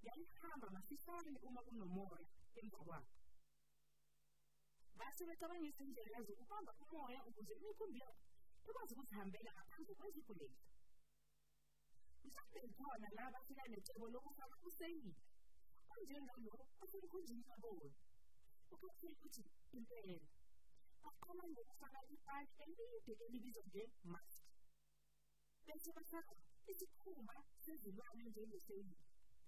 yayihamba masifane uma kunomoya emva kwakho. Base becabangisa indlela zokubamba umoya ukuze imikhumbi yakho ikwazi ukuzihambela ngaphandle kwezigulezi. Mhlawumbe khona la bafika necebo lokufaka useyili onjengalo osemkhunjini kabona. Ukuthe ukuthi impela baqala ngokufaka ipali elide elibizwa nge-mast. Bese bafaka isikhumba sezilwane njengeseyili.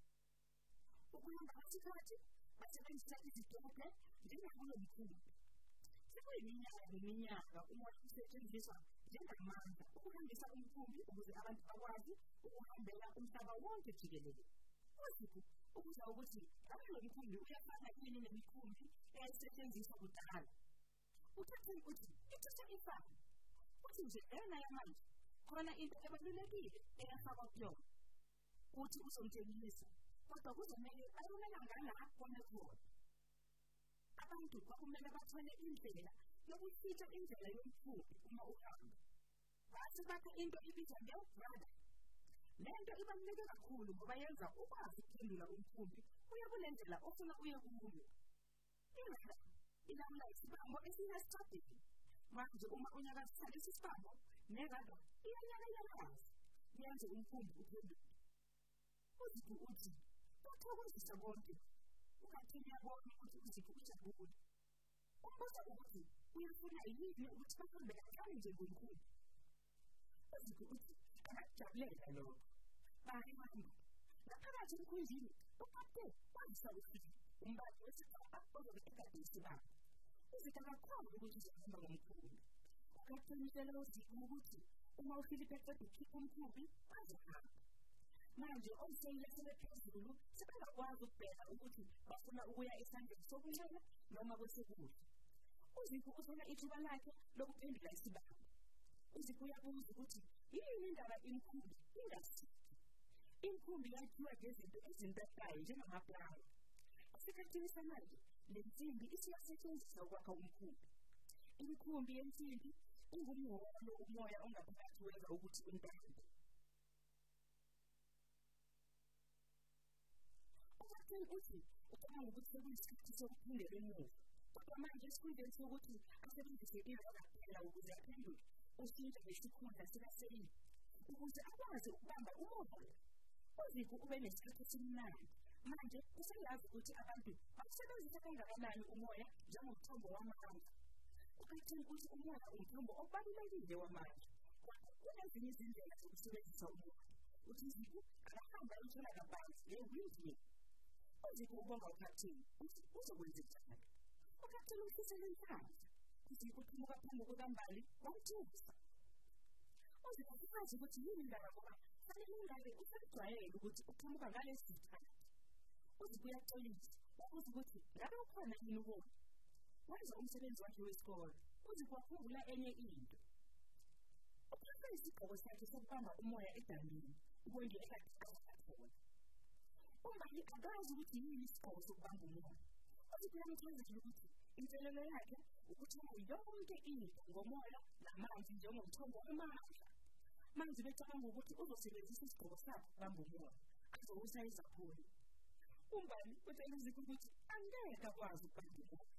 Ukuhamba kwesikhathi basebenzisa izitobhe njengakulo mkhumbi. Sekuyiminyaka neminyaka umoya usetshenziswa njengamandla ukuhambisa umkhumbi ukuze abantu bakwazi ukuhambela umhlaba wonke jikelele. Uzipho ukuzwa ukuthi lo mkhumbi uyafana yini nemikhumbi eyayisetshenziswa kudala. Uthathe ukuthi ithutha ifana. Uthi nje lena yamanje khona into ebalulekile eyafakwa kuyona. Uthi uzomtshengisa kodwa kuzomele ayomela ngala khona khona. Abantu kwakumele bathole indlela yokuhitsha indlela yomkhumbi uma uhamba. Base bakha into ibizwa nge-rudder. Lento ibaluleke kakhulu ngoba yenza ukwazi ukuphendula umkhumbi uye kule ndlela ofuna uye kuyo. Irudder ilawula isibambo esiyesitradini. Manje uma unyakazisa lesi sibambo ne-rudder iyanyakazisa yenze umkhumbi uphendule. Uzipho uthi kuthokozisa konke ukathini yabona ukuthi uzipho ujabule. Umbuzo ukuthi uyafuna yini ukuthi bahambe kancane njengomkhumbi. Uzipho uthi akajabulela lokho. Bahamba ngaphakathi emkhunjini ukapteni wazisa ukuthi umbali wesibaba ozobe egade isibaba. Uzipho akakhona ukuthi uzahamba ngomkhumbi. Ukapteni utshela uzipho ukuthi uma uFilipe eqeda ukukhipha umkhumbi bazohamba. Manje omseyile sebephezulu sebengakwazi ukubheka ukuthi bafuna ukuya esandleni sokunxele noma kwesokudla. Uzipho uthola ithuba lakhe lokuphendula isibaba. Uzipho uyabuza ukuthi yini indaba imkhumbi ingasiki. Imkhumbi yakhiwa ngezinto ezintathayo njengamaplayi. Esikhathini samanje le nsimbi isiyasetshenziswa ukwakha umkhumbi. Imkhumbi yensimbi ingumholo umoya ongaphakathi wenza ukuthi untambe. Uthi ucabanga ukuthi sekuyisikhathi sokuphindela emuva. Kodwa manje esikhundleni sokuthi asebenzise irudder kuphela ukuze aphendule, ushintsha ngesikhundla sikaseyili ukuze akwazi ukubamba umoya. Uzipho ube nesikhathi esimnandi. Manje useyazi ukuthi abantu basebenzisa kangakanani umoya njengomthombo wamandla. Ukathini ukuthi umoya umthombo obalulekile wamandla. Kunezinye izindlela zokusebenzisa umoya. Uzipho akahamba ayothola kabanzi le-windmill. Uzipho ubonga ukathini ukuthi uzokwenza njani. Ukathini ufisela inhlanhla. Uzipho uphumuka phambi kukambali wamthusa. Uzipho ukazi ukuthi yini indaba ngoba fanele ungabe usajwayele ukuthi uqhamuka ngalesi sikhathi. Uzipho uyaxolisa wabuza ukuthi ngabe ukhona yini kuwona. Wenza umsebenzi wakhe wesikole. Uzipho wakhumbula enye into. Uphethe isigqoko sakhe sokubamba umoya edambini ukwende ekade khona. Umbali akazi ukuthi yini isigqoko sokubamba umoya. Uzipho uyamchazela ukuthi inselelo yakhe ukuthola yonke into ngomoya namanzi njengomthombo wamandla. Manje becabanga ukuthi uzosebenzisa isigqoko sakhe ukubamba umoya azowusa izaphuli. Umbali utshela Uzipho ukuthi angeke akwazi ukubamba umoya.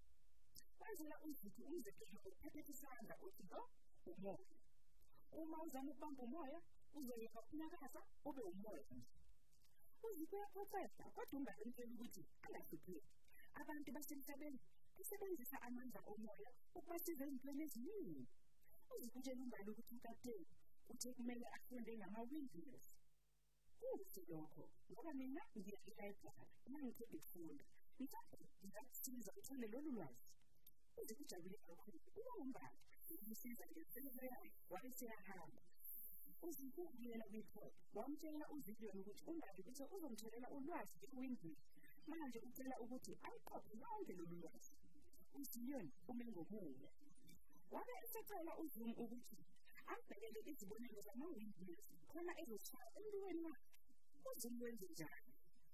Wenzela Uzipho umzekelo ukuphethe isandla uthi lo umoya. Uma uzama ukubamba umoya uzoyeka ukunyakaza ube umoya nje. Uzipho uyaphotha kodwa umbali umtshela ukuthi angahlupheki. Abantu basemhlabeni basebenzisa amandla omoya ukubasiza ezintweni eziningi. Uzipho utshela umbali ukuthi unkateni uthe kumele afunde ngama-windmills. Kuhle lokho ngoba mina ngiya e-library nangicela ukufunda. Ngizakusiza uthole lolu lwazi. Uzipho ujabule kakhulu uba umbali umsiza ngemfundo yakhe wabe seyahamba. Uzipho ubuyela kwi-port wamtshela uZion ukuthi umbali uthe uzomthelela ulwazi nge-windmill. Manje ucela ukuthi ayiqophe lonke lolu lwazi. uZion ume ngomuya. Wabe esecela uZoom ukuthi abhekele izibonelo zama-windmills khona ezoshaya emlweni wakhe. uZoom wenze njalo.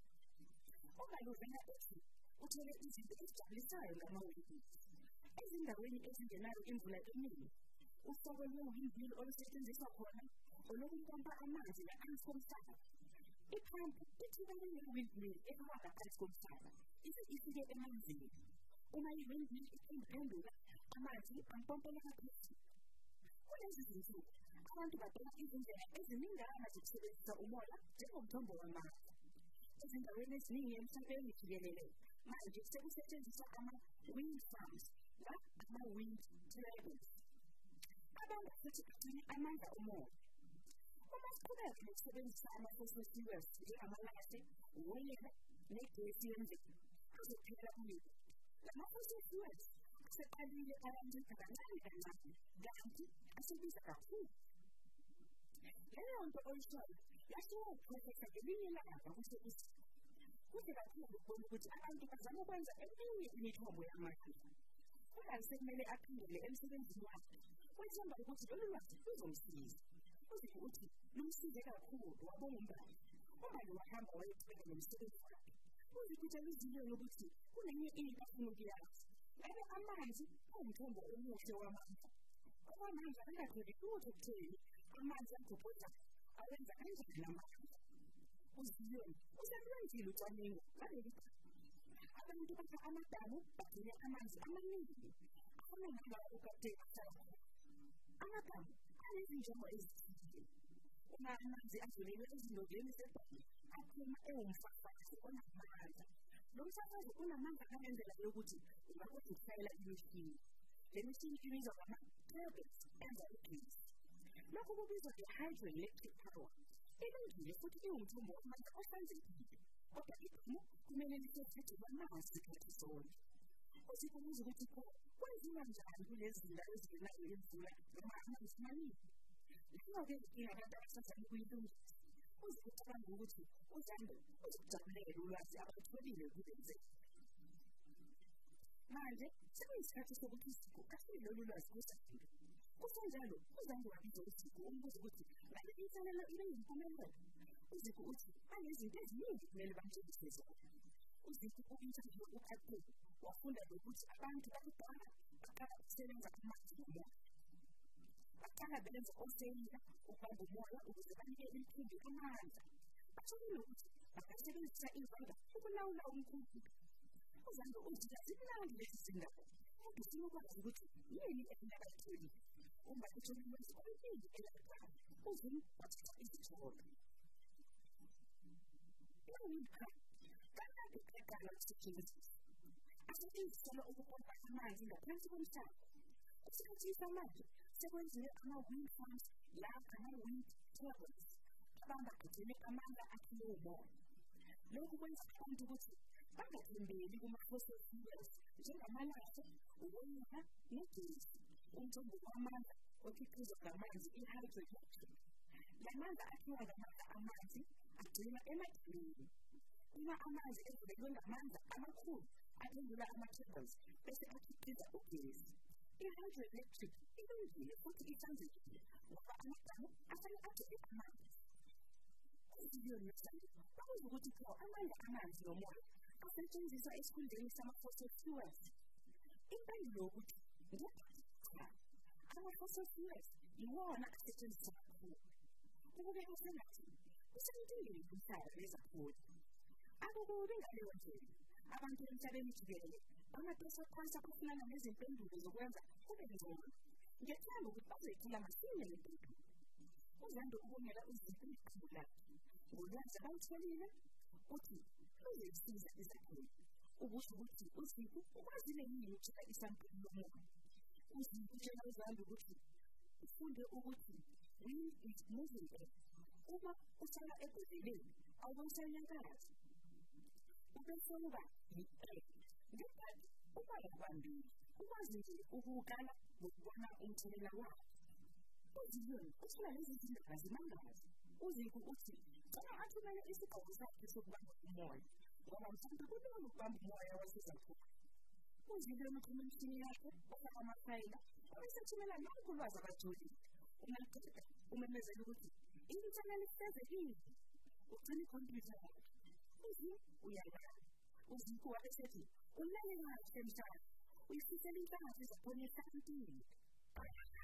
Umbali uvela ethi uthole izinto ezijabulisayo ngama-windmills. Ezindaweni ezingenayo imvula eningi, uhlobo lwe-windmill olusetshenziswa khona olokumpompa amanzi ngaphansi komhlaba. iphampu ithibelele i-windmill ehamba phansi komhlaba ifike emanzini. Uma i-windmill iphendula amanzi ampompeleka phezulu. Kulezi zinsuku abantu badala izindlela eziningana zokusebenzisa umoya njengomthombo wamanzi. Ezindaweni eziningi emhlabeni jikelele manje sekusetshenziswa ama-wind farms ama-wind turbines futhi agcine amandla omoya. Uma siqhubeka nokusebenzisa ama-fossil fuels njengamalahle, uwoyela negesi yemvelo azophela umlilo. Lama-fossil fuels aseqalile ayancipha kancane kancane kanti asebiza kakhulu. Leyo nto oyishoyo yashiwo uprofesa ngelinye ilanga kuhle kakhulu ukubona ukuthi abantu bazama ukwenza eminye imithombo yamandla. Kodwa sekumele aphindele emsebenzini wakhe wethemba ukuthi lolu lwazi luzomsiza. Uzike ukuthi lumsize kakhulu wabona umbali. Umbali wahamba wayetheka nomsebenzi wakhe. Uzike ukuthi elizilweni ukuthi kunenye into afuna ukuyazi. Ngabe amanzi awumthombo omuhle wamandla. Okwamanje angatholi lutho kutheni amanzi agobhoza awenza kanjani namandla. Uzilweni uselwenzile ucwaningo ngaleli phepha. Abantu bakha amadamu bagcine amanzi amaningi afana nalawo ukade ahlala. Amadamu anezinjongo ezithile. Uma amanzi adlulele ezinoveni zebhali aphuma ewumfafazo onamandla. Lo mfafazo unamandla kangendlela yokuthi ungakwazi ukushayela imishini. Le mishini ibizwa ngama-turbines enza ugesi. Lokhu kubizwa nge-hydroelectric power. Ilungile futhi iwumthombo wamandla ohlanzekile. Kodwa idamu kumele lisetshenziswe amanzi isikhathi sonke. Usikubuza ukuthi kwenziwa njani kulezi zindawo ezingenayo imvula noma amanzi amaningi. Leyo-ke inkinga abantu abasazama ukuyilungisa. Uzikucabanga ukuthi uZandile uzokujabulela ulwazi abalutholile kulenzeka. Manje sekuyisikhathi sokuthi uZiko ahlele lolu lwazi kuZandile. Kusenjalo uZandile wabiza uZiko umbuza ukuthi ngabe inselelo ibe yimpumelelo. Uziko uthi banezinto eziningi kumele bamtshengise zona. Uziko ubinjalo ukade wafunda nokuthi abantu bakudala baqala ukusebenza amanzi nomoya. Baqala benza oseyila ukubamba umoya ukuze banikele imphimbi amandla. Batholile ukuthi bangasebenzisa ivanga ukulawula umkhumbi. UZandile uthi azimnandi lezi zindaba. Kodwa ufuna ukwazi ukuthi yini engakayitholile. Uma etholile ulwazi oluningi elakudala, uZiko wathatha izithombe. Kanti kuqala ukusetshenziswa. Asetshenziswa ukupompa amanzi ngaphansi komhlaba. Isikhathi samanje sekwenziwe ama-wind farms ama-wind turbines abangagcine amandla akhiwe umoya. Lokhu kwenza abantu ukuthi bangathembeli kuma-fossil fuels njengamalahle, uwoyela negesi. Umthombo wamandla okhiqizwa ngamanzi i-hydroelectric. La mandla akhiwa ngamandla amanzi agcinwa emadamini. Uma amanzi edlulelwe ngamandla amakhulu aphendula ama-turbines bese akhiqiza ugesi. I-hydroelectric ilungile futhi ihlanzekile ngoba amadamu ahlale agcine amanzi. Eziliyoni naseZandile bakwazi ukuthi amandla amanzi nomoya asetshenziswa esikhundleni sama-fossil fuels. Impendulo yokuthi cha, ama-fossil fuels yiwona asetshenziswa kakhulu. Ukubeka sengathi usempilweni umhlaba nezakhula. Akukubi ngaleyo ndlela. Abantu emhlabeni jikelele bangadoswa phansi abafunana nezimpendulo zokwenza kube ngcono. Ngethemba ukuthi bazoyithola masinya le mpendulo. UZandile ubongela uZiko iqembu lakhe. Ngolwazi abalutholile uthi luzosiza izakhula. Ukusho ukuthi uZiko ukwazile yini ukuthola isampuli yomoya. UZiko utshela uZandile ukuthi ufunde ukuthi wind is moving air. Uma uhlala ebhodleleni awusenyakazi. Ubefuna yi-air. Ngekhathi ubala kwambili ukwazi nje ukuwukala ngokubona umthelela wawo. UZilweni uthola lezi zindaba zimangaza. UZiko uthi cela athumele isigqoko sakhe sokubamba umoya ngoba mhlawumbe kulula ukubamba umoya wasezakhula. UZilweni uxhuma imishini yakhe ofaka amafayela obesathumela lonke ulwazi abatholile. Ungaqeda umemezela ukuthi inselelo ifezekile. Ugcina ikhompyutha yakhe. Uyalala. UZiko wayesethi ulele kahle mhlaba. Uyifisela inhlangathi zakhona ehlakantini.